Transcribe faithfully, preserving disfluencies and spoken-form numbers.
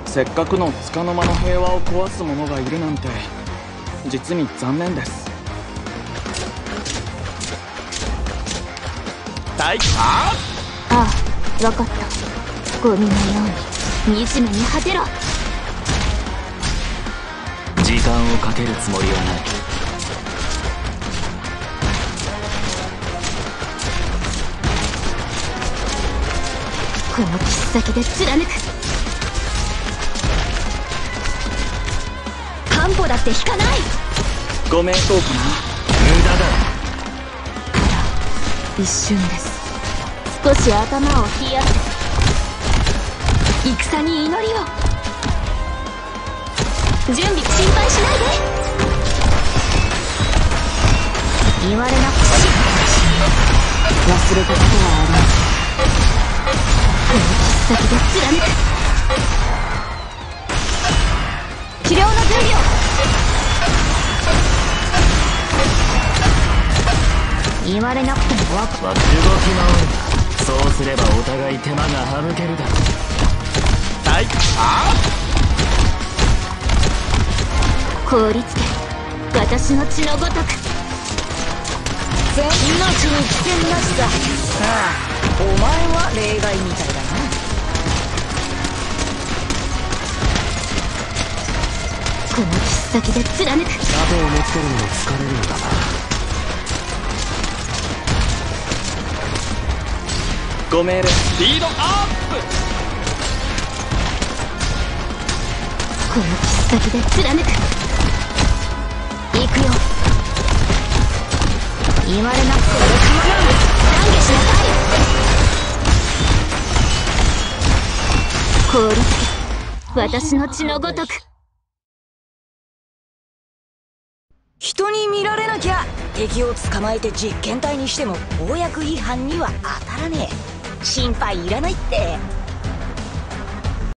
せっかくの束の間の平和を壊す者がいるなんて実に残念です。 大あああ、わかった。ゴミのように惨めに果てろ。 時間をかけるつもりはない。 この切っ先で貫く。半歩だって引かない。 ご名答かな。 無駄だ。 一瞬です。少し頭を冷やせ。戦に祈りを。準備、心配しないで。言われなくてし忘れたことはありません。この切っ先で貫く。治療の準備を。言われなくてもわか動き回る。そうすればお互い手間が省けるだろう。はいあ凍りつけ私の血のごとく。命に危険なしさ。ああ、お前は例外みたいだな。この切っ先で貫く。 盾を持ってるのも疲れるんだな。 ご命令。 スピードアッこの切っ先で貫く。行くよ。言われなくても構わん。懺悔しなさい。凍りつけ私の血のごとく。 人に見られなきゃ敵を捕まえて実験体にしても公約違反には当たらねえ。心配いらないって。